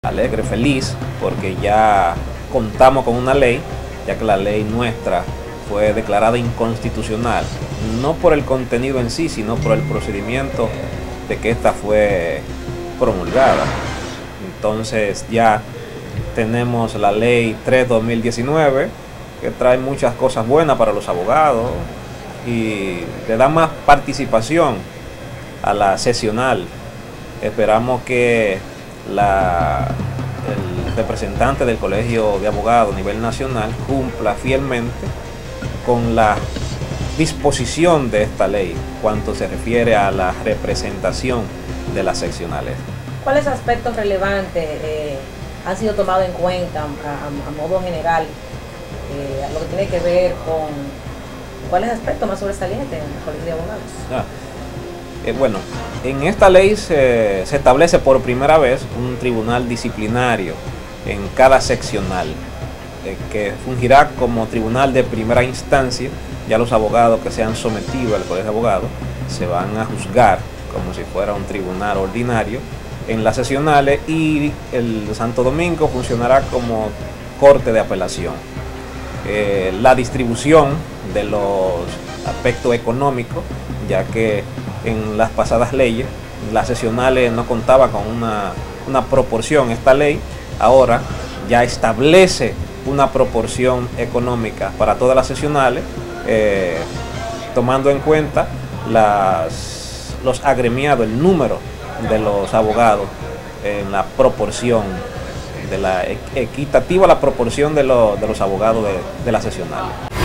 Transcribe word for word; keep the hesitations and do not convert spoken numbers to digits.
Alegre, feliz, porque ya contamos con una ley, ya que la ley nuestra fue declarada inconstitucional, no por el contenido en sí, sino por el procedimiento de que esta fue promulgada. Entonces ya tenemos la ley tres dos mil diecinueve, que trae muchas cosas buenas para los abogados y le da más participación a la sesional. Esperamos que la, el representante del Colegio de Abogados a nivel nacional cumpla fielmente con la disposición de esta ley cuanto se refiere a la representación de las seccionales. ¿Cuáles aspectos relevantes eh, han sido tomados en cuenta a, a, a modo general, eh, a lo que tiene que ver con cuáles aspectos más sobresalientes en el Colegio de Abogados? Ah, eh, bueno, en esta ley se, se establece por primera vez un tribunal disciplinario en cada seccional, eh, que fungirá como tribunal de primera instancia. Ya los abogados que sean sometidos al Colegio de Abogados se van a juzgar como si fuera un tribunal ordinario en las seccionales, y el Santo Domingo funcionará como corte de apelación. Eh, la distribución de los aspectos económicos, ya que en las pasadas leyes las seccionales no contaba con una, una proporción. Esta ley ahora ya establece una proporción económica para todas las seccionales, eh, tomando en cuenta las, los agremiados, el número de los abogados en la proporción de la equitativa, la proporción de, lo, de los abogados de, de las seccionales.